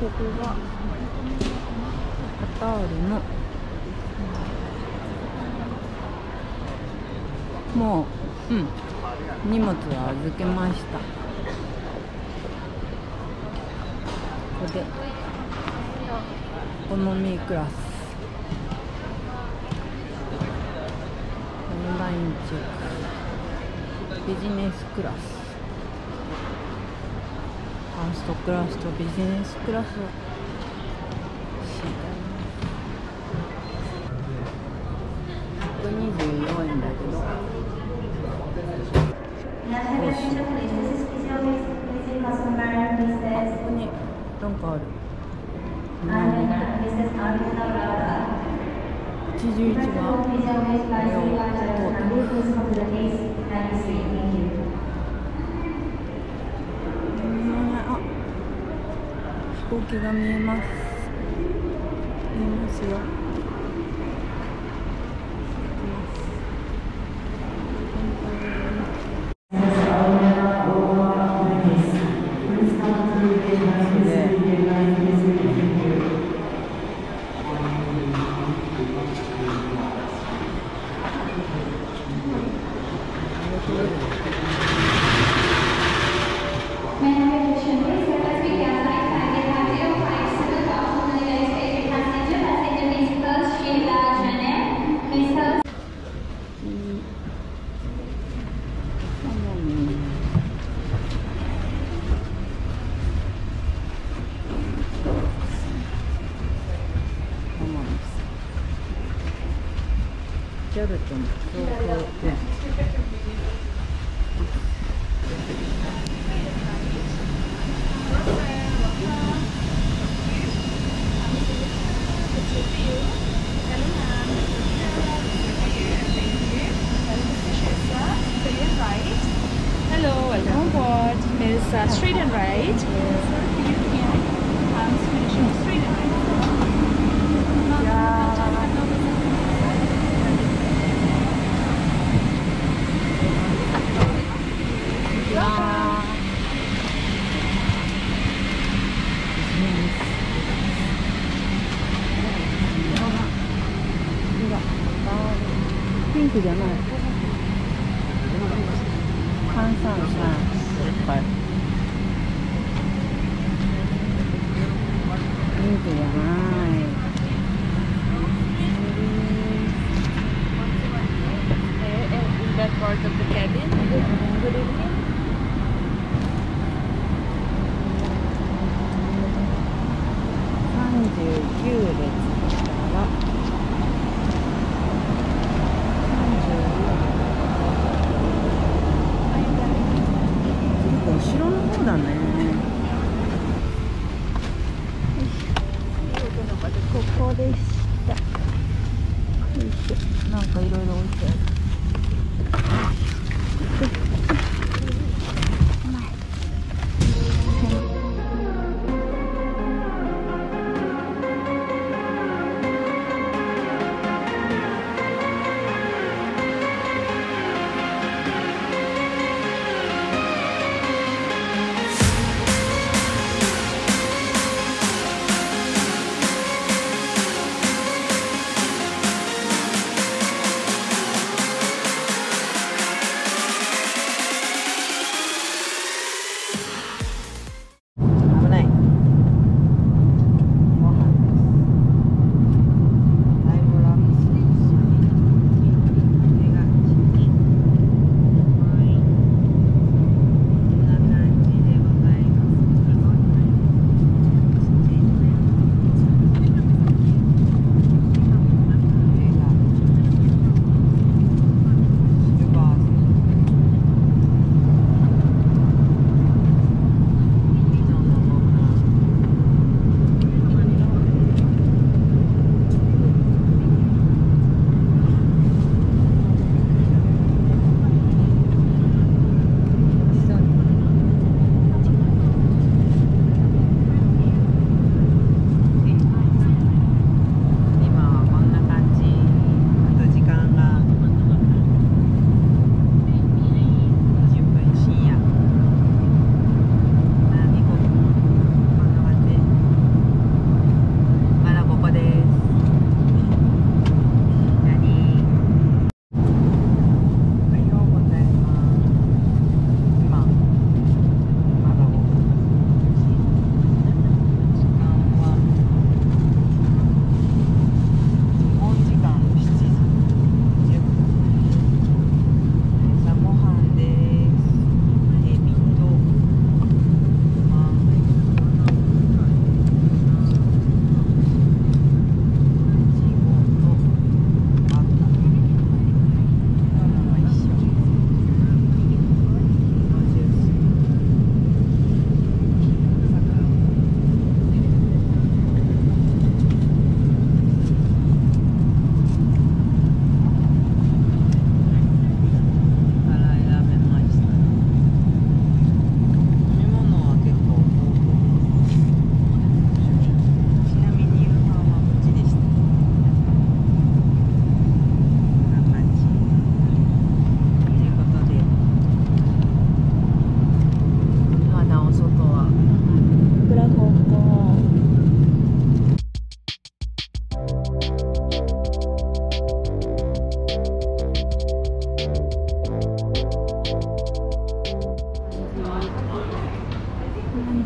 こがカタールのもう、荷物は預けました。ここでエコノミークラス、オンラインチェック、ビジネスクラス、ファーストクラスとビジネスクラスを124円だけど、ここになんかある。81が飛行機が見えます。見えますよ。ギャルとの共同店。 Hello, welcome aboard. Miss Straight and Right. So you can Swedish Straight and Right. ピンクじゃない。炭酸水いっぱい。ピンクじゃない。 In that part of the cabin. Good evening. 39列から後ろの方だね。ここでした。よいしょ。なんかいろいろ置いてある。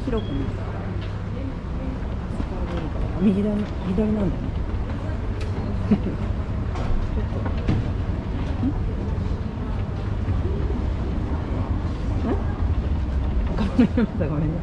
広くなった。右だ、左なんだね。ごめんね。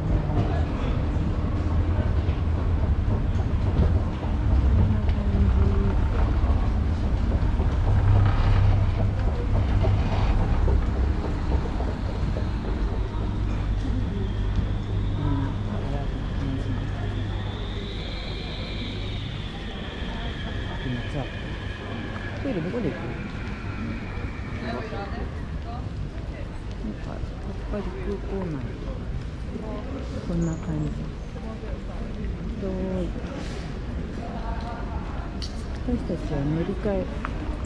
トイレどこで行く？なんかやっぱり空港内こんな感じ。私たちは乗り換え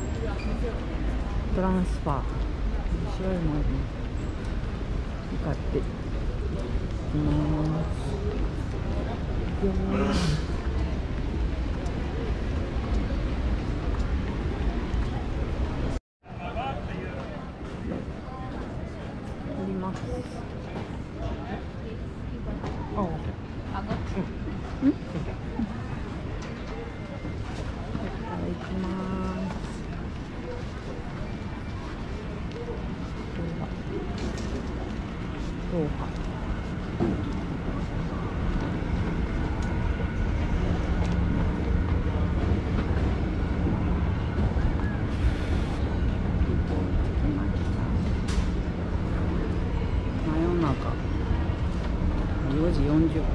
トランスファー白いものに向かっていきます。4時40分。乗り換え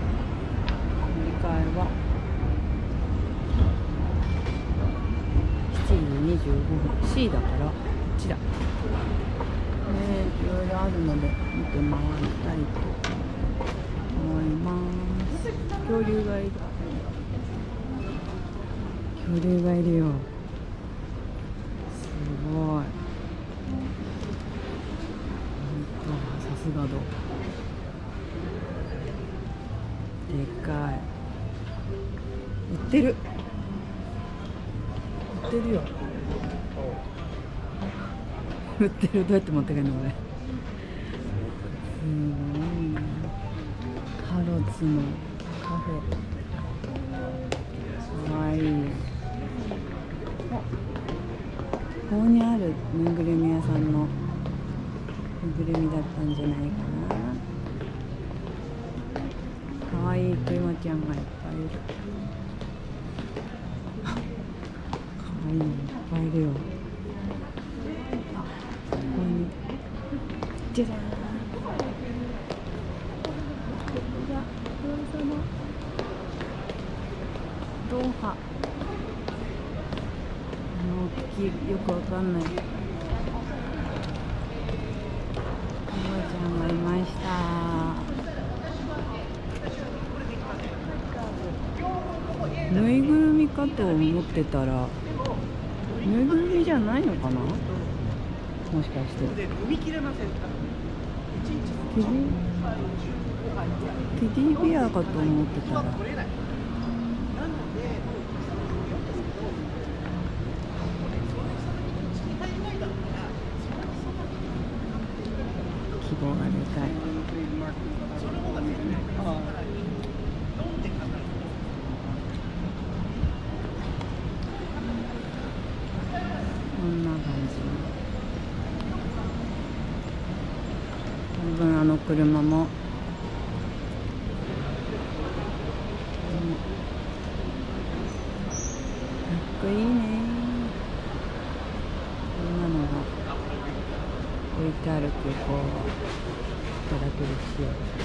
は7時25分。C だからこっちだ。いろいろあるので見て回りたいと思います。恐竜がいる。恐竜がいるよ。すごい。さすがだ。でかい。売ってる。売ってるよ。売ってる。どうやって持って帰るのこれ。すごいな。ハロッズのカフェ。かわいい。ここにあるぬいぐるみ屋さんのぬいぐるみだったんじゃないかな。かわいいクイマちゃんがいっぱいいる。かわいいのいっぱいいるよ。ここにじゃじゃーん。ドーハ。大きい、よくわかんない。クイマちゃんがいました。ぬいぐるみかと思ってたらぬいぐるみじゃないのかな、もしかしてテディベアかと思ってたら希望がでかい。こんな感じ。多分あの車も、かっこいいね。こんなのが置いてある空港はいただけるしよ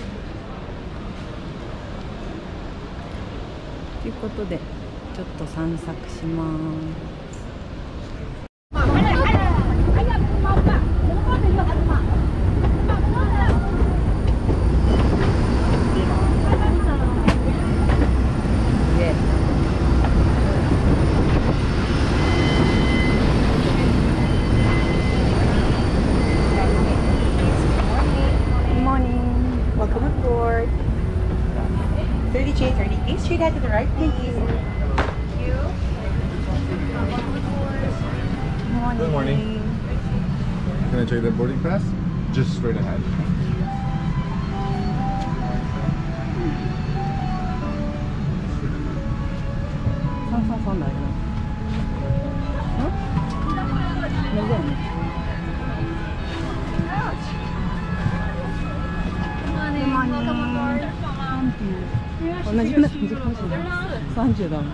う。ということでちょっと散策します。 Straight out to the right, please. Thank you. Good morning. Can I check the boarding pass? Just straight ahead. 333だよね。ん？右だよね。同じような感じかもしれない。30だもん。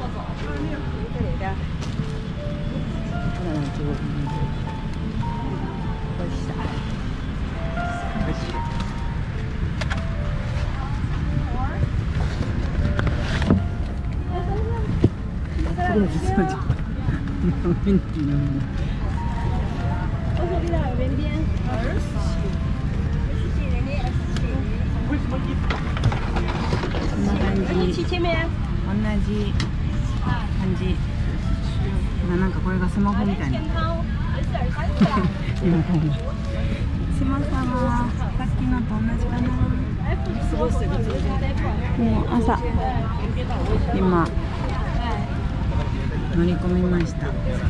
なんかこれがスマホみたいな。島さんはさっきのと同じかな。もう朝今乗り込みました。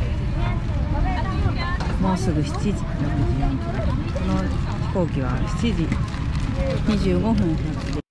もうすぐ7時、6時4分。この飛行機は7時25分発で